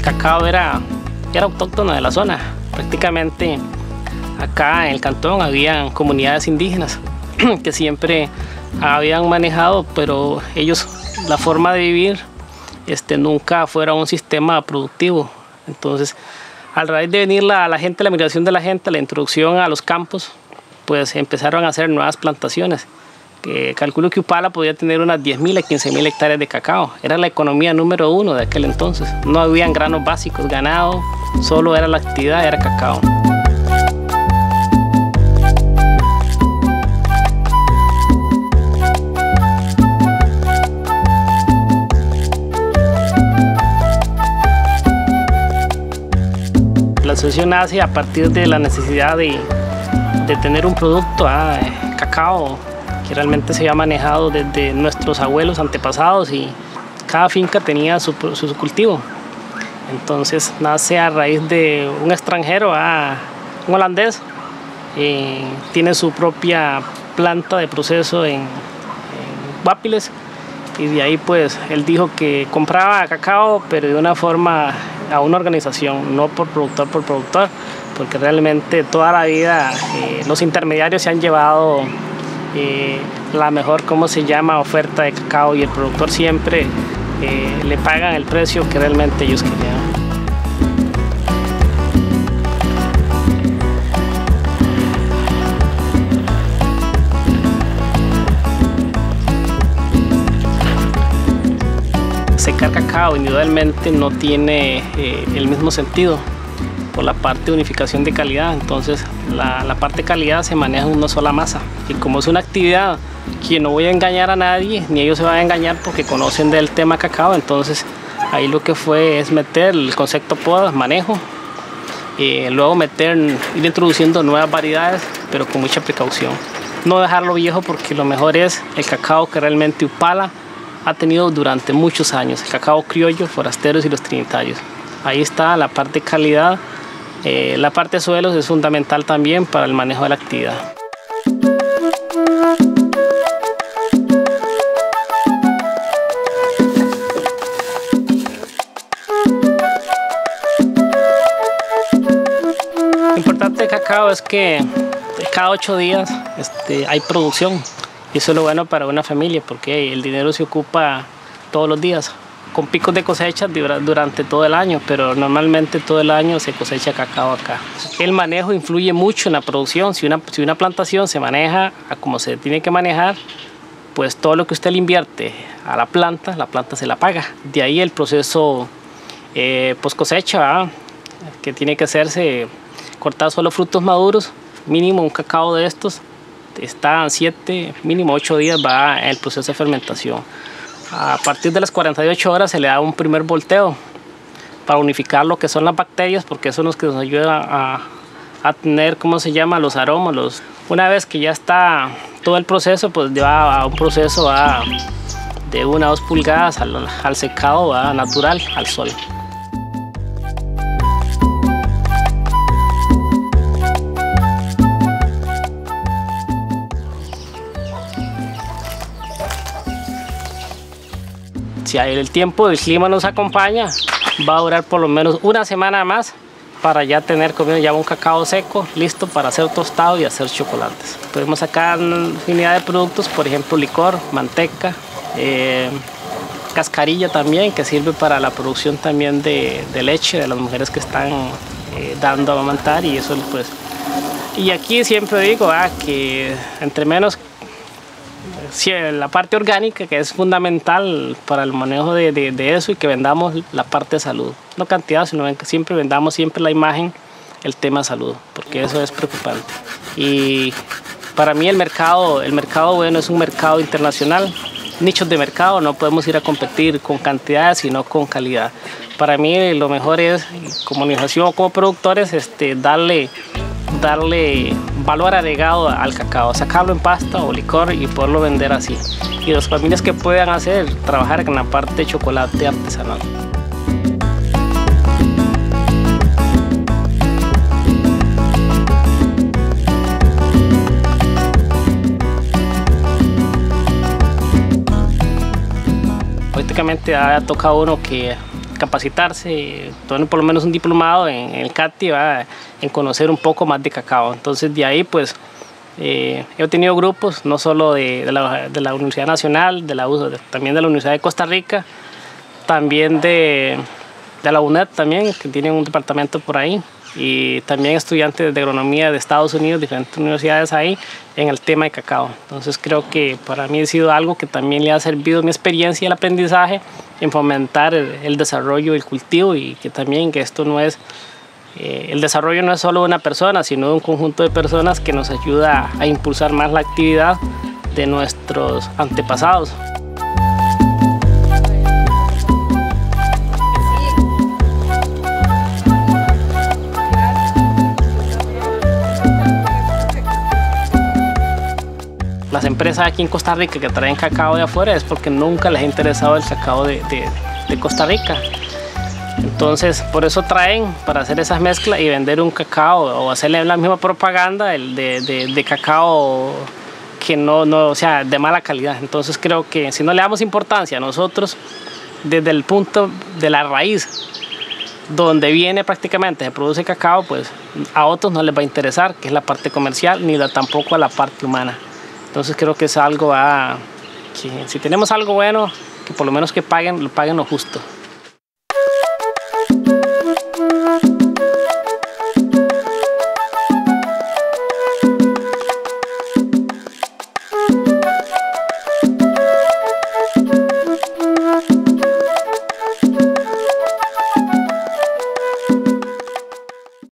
el cacao era autóctono de la zona. Prácticamente acá en el cantón habían comunidades indígenas que siempre habían manejado, pero ellos, la forma de vivir nunca fuera un sistema productivo. Entonces, a raíz de venir la migración de la gente, la introducción a los campos, pues empezaron a hacer nuevas plantaciones. Calculo que Upala podía tener unas 10.000 a 15.000 hectáreas de cacao. Era la economía número uno de aquel entonces. No habían granos básicos, ganado, solo era la actividad, era cacao. La asociación nace a partir de la necesidad de tener un producto, cacao, que realmente se había manejado desde nuestros abuelos antepasados y cada finca tenía su cultivo. Entonces nace a raíz de un extranjero, un holandés, tiene su propia planta de proceso en Guapiles, y de ahí pues él dijo que compraba cacao pero de una forma a una organización, no por productor, porque realmente toda la vida los intermediarios se han llevado la mejor, oferta de cacao, y el productor siempre le pagan el precio que realmente ellos querían. Secar cacao individualmente no tiene el mismo sentido por la parte de unificación de calidad. Entonces la parte de calidad se maneja en una sola masa, y como es una actividad que no voy a engañar a nadie, ni ellos se van a engañar porque conocen del tema cacao, entonces ahí lo que fue es meter el concepto poda, manejo, luego ir introduciendo nuevas variedades, pero con mucha precaución. No dejarlo viejo, porque lo mejor es el cacao que realmente Upala ha tenido durante muchos años, el cacao criollo, forasteros y los trinitarios. Ahí está la parte de calidad. La parte de suelos es fundamental también para el manejo de la actividad. Lo importante del cacao es que cada 8 días hay producción. Y eso es lo bueno para una familia, porque el dinero se ocupa todos los días, con picos de cosecha durante todo el año, pero normalmente todo el año se cosecha cacao acá. El manejo influye mucho en la producción. Si una plantación se maneja como se tiene que manejar, pues todo lo que usted le invierte a la planta se la paga. De ahí el proceso post cosecha, que tiene que hacerse, cortar solo frutos maduros, mínimo un cacao de estos. Está 7, mínimo 8 días va el proceso de fermentación. A partir de las 48 horas se le da un primer volteo para unificar lo que son las bacterias, porque eso es lo que nos ayuda a tener, los aromas. Una vez que ya está todo el proceso, pues lleva a un proceso de 1 a 2 pulgadas al secado natural, al sol. Si el tiempo del clima nos acompaña, va a durar por lo menos una semana más para ya tener comido ya un cacao seco, listo para hacer tostado y hacer chocolates. Podemos sacar infinidad de productos, por ejemplo licor, manteca, cascarilla también, que sirve para la producción también de leche de las mujeres que están dando a amamantar, y eso pues. Y aquí siempre digo que entre menos, la parte orgánica, que es fundamental para el manejo de eso, y que vendamos la parte de salud, no cantidad, sino que siempre vendamos la imagen, el tema salud, porque eso es preocupante. Y para mí el mercado bueno es un mercado internacional, nichos de mercado, no podemos ir a competir con cantidades sino con calidad. Para mí lo mejor es, como organización o como productores, darle valor agregado al cacao, sacarlo en pasta o licor y poderlo vender así. Y las familias que puedan trabajar en la parte de chocolate artesanal. Prácticamente ha tocado uno que capacitarse, tener por lo menos un diplomado en el CATI, en conocer un poco más de cacao. Entonces de ahí pues he tenido grupos no solo de la Universidad Nacional, también de la Universidad de Costa Rica, también de la UNED también, que tienen un departamento por ahí, y también estudiantes de agronomía de Estados Unidos, diferentes universidades ahí, en el tema de cacao. Entonces creo que para mí ha sido algo que también le ha servido mi experiencia y el aprendizaje en fomentar el desarrollo del cultivo, y que también que esto no es, el desarrollo no es solo de una persona, sino de un conjunto de personas que nos ayuda a impulsar más la actividad de nuestros antepasados. Las empresas aquí en Costa Rica que traen cacao de afuera es porque nunca les ha interesado el cacao de Costa Rica. Entonces, por eso traen para hacer esas mezclas y vender un cacao o hacerle la misma propaganda de cacao que o sea, de mala calidad. Entonces creo que si no le damos importancia a nosotros desde el punto de la raíz, donde viene prácticamente, se produce cacao, pues a otros no les va a interesar, que es la parte comercial, ni tampoco a la parte humana. Entonces creo que es algo que si tenemos algo bueno, que por lo menos que lo paguen lo justo.